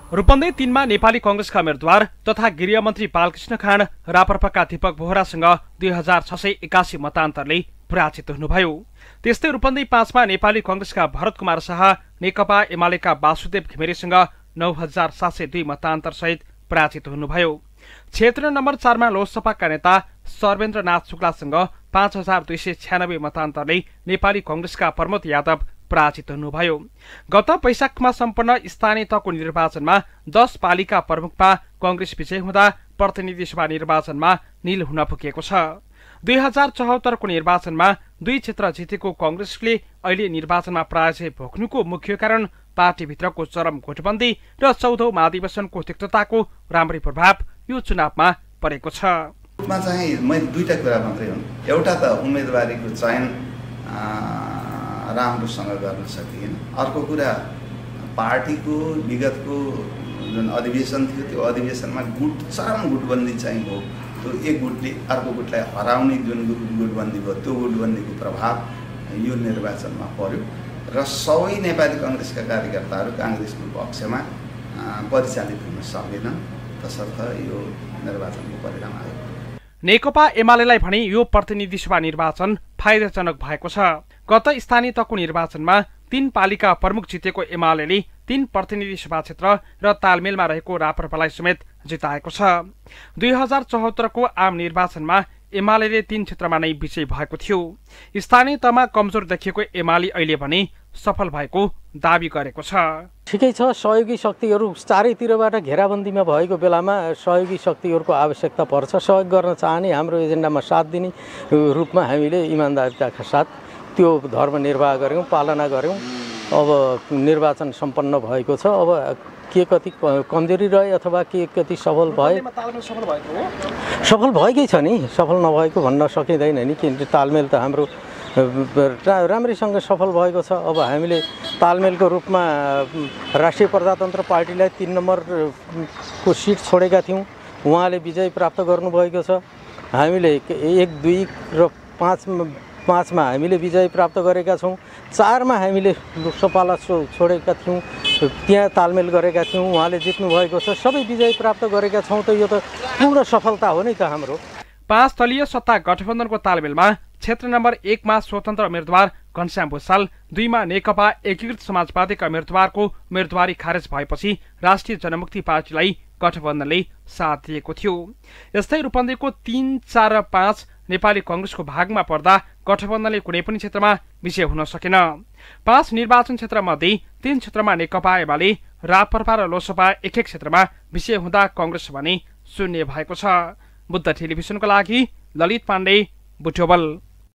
रूपन्देही 3 मा नेपाली कांग्रेसका उम्मेदवार तथा गृहमन्त्री बालकृष्ण खाँड राप्रपाका दीपक बोहरासँग 2681 मतान्तरले पराजित हुनुभयो। त्यस्तै रूपन्देही 5 मा नेपाली कांग्रेसका भरत कुमार शाह नेकपा एमालेका वासुदेव घिमिरेसँग 9702 मतान्तर सहित पराजित हुनुभयो। क्षेत्र नम्बर 4 मा लोकसभाका नेता सर्वेन्द्रनाथ शुक्लासँग 5296 मतान्तरले नेपाली कांग्रेसका प्रमोद यादव पराजित हुनुभयो। गत वैशाखमा सम्पन्न स्थानीय तहको निर्वाचनमा 10 पालिका प्रमुखमा कांग्रेस विजय हुँदा प्रतिनिधि सभा निर्वाचनमा निल हुन पुगेको छ। 2074 को निर्वाचनमा 2 क्षेत्र जितेको कांग्रेसले अहिले निर्वाचनमा पराजय भोग्नुको मुख्य कारण पार्टीभित्रको चरम गुटबन्दी र 14औं महाधिवेशनको तिक्तताको राम्रै प्रभाव यो चुनावमा परेको छ। चाहिँ मैले दुईटा कुरा मात्रै हुन्। एउटा त उम्मेदवारीको चयन राम्रोसँग गर्न सकिएन। अर्को कुरा पार्टीको विगतको जुन अधिवेशन थियो त्यो अधिवेशनमा चरम गुटबन्दी चाहिँ हो। त्यो एक गुटले अर्को गुटलाई हराउने जुन गुटबन्दी भयो त्यो गुटबन्दीको प्रभाव यो निर्वाचनमा पर्यो र सबै नेपाली कांग्रेसका कार्यकर्ताहरू कांग्रेसको पक्षमा परिचालित हुन सकेनन्। तसर्थ यो निर्वाचनको परिणाम आयो। नेकपा एमालेलाई भने यो प्रतिनिधि सभा निर्वाचन फाइदाजनक भएको छ। गत स्थानीय तहको निर्वाचनमा 3 पालिका प्रमुख जितेको एमालेले 3 प्रतिनिधि सभा क्षेत्र र तालमेलमा रहेको राप्रपालाई समेत जिताएको छ। 2074 को आम निर्वाचनमा एमालेले 3 क्षेत्रमा नै विजय भएको थियो। स्थानीय तहमा कमजोर देखिएको एमाले अहिले भने सफल भएको दाबी गरेको छ। ठिकै छ, सहयोगी शक्तिहरू चारैतिरबाट घेराबन्दीमा भएको बेलामा सहयोगी शक्तिहरूको आवश्यकता पर्छ। सहयोग गर्न चाहने हाम्रो एजेन्डामा साथ दिने रूपमा हामीले इमानदारीका साथ त्यो धर्म निर्वाह गर्यौं, पालना गर्यौं। अब निर्वाचन सम्पन्न भएको छ। अब के कति कमजोरी रहे अथवा के कति सफल भए? सफल भएकै छ नि, सफल नभएको भन्न सकिँदैन नि। किनकि तालमेल त हाम्रो राम्रैसँग सफल भएको छ। अब हामीले तालमेलको रूपमा राष्ट्रिय प्रजातन्त्र पार्टीलाई 3 नम्बरको सिट छोडेका थियौँ। उहाँले विजय प्राप्त गर्नुभएको छ। हामीले 1, 2 र 5 मा हामीले विजय प्राप्त गरेका छौँ। 4 मा हामीले लोकसभालाई छोडेका थियौँ, त्यहाँ तालमेल गरेका थियौँ, उहाँले जित्नु भएको छ। सबै विजय प्राप्त गरेका छौँ त यो त पूर्ण सफलता हो नि त हाम्रो। 5 तलीय सत्ता गठबन्धनको तालमेलमा क्षेत्र नम्बर 1 मा स्वतन्त्र उम्मेदवार घनश्याम भुसाल, 2 मा नेकपा एकीकृत समाजवादीका उम्मेदवारको उम्मेदवारी खारेज भएपछि राष्ट्रिय जनमुक्ति पार्टीलाई गठबन्धनले साथ दिएको थियो। यस्तै रूपन्देहीको 3, 4 र 5 नेपाली कांग्रेसको भागमा पर्दा गठबन्धनले कुनै पनि क्षेत्रमा विजय हुन सकेन। 5 निर्वाचन क्षेत्रमध्ये 3 क्षेत्रमा नेकपा एमाले, राप्रपा र लोकसभा एक क्षेत्रमा विजय हुँदा कांग्रेस भने शून्य भएको छ। बुद्ध टेलिभिजनको लागि ललित पाण्डे, बुटवल।